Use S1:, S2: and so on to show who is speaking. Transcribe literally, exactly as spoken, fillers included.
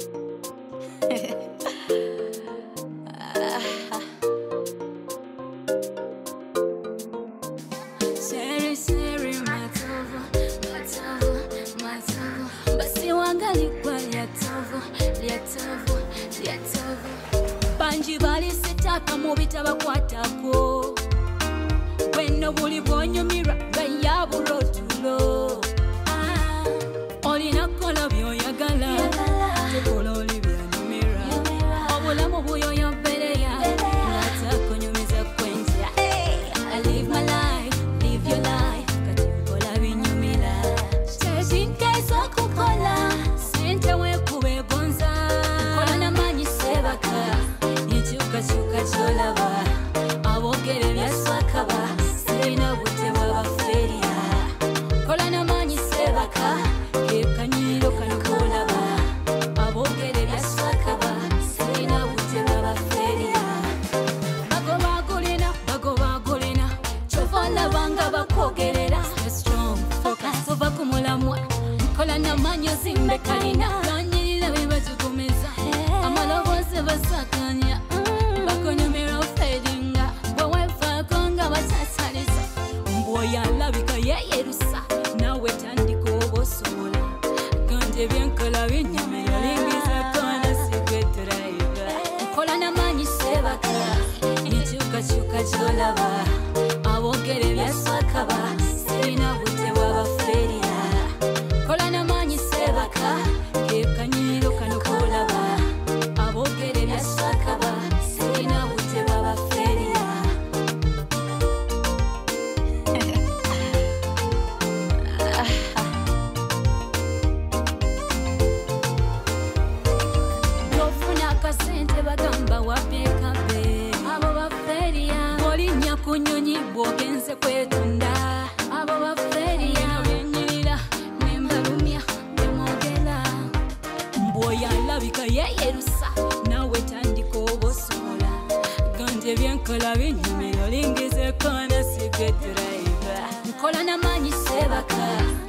S1: Seri seri matovu, matovu, matovu. Basi wangali kwa liatovu, liatovu, liatovu. Banji bali sitaka mubitaba kwatako. Weno buli bonyumira gaya burotulo. Ah, olina kola byoyagala, tekola oli byanyumira. Obulamu buyo yombereya, ngata kunyumiza kwenzya. I live my life, live your life, kati ukola binyumira. Chechinkezo kukola, sente wekube bonza. Kola na manyi sebaka, nichuka chuka cholaba. Abogere byaswakaba, sirina bute bwabaferiya. Kola na manyi sebaka, kekanyiro kanokolaba. Abogere byaswakaba, sirina bute bwabaferiya. Bago bagulina, bago bagulina, chovala banga bakogerera. Stay strong, focus over kumulamwa. Kola na manyi zimbe kalina, kanyirira bibajugumiza. Amalobose basakanya, bakonyumira ofedinga. Bwewefa konga basasaliza, mboya labika yeyerusa. Nawe tandika obosobola, ganje byenkola binyumira. Lingiza kona sigweturaiva. Kola na manyi sebaka, nichuka chuka cholaba. Abogere byaswakaba, sirina bute bwabaferiya. Kola na manyi sebaka, kekanyiro kanokolaba. Abogere byaswakaba, sirina bute bwabaferiya. Yofuna akasente bagamba wapekabe. Abo baferiya, olinya kunyonyi bwogenze kwetunda. Abo baferiya, benyirira nembalumya bemwogera. Mboya labika yeyerusa, nawe tandika obosobola. Ganje byenkola binyumira, lingize kona sigweturaiva. Nkola na manyi sebaka,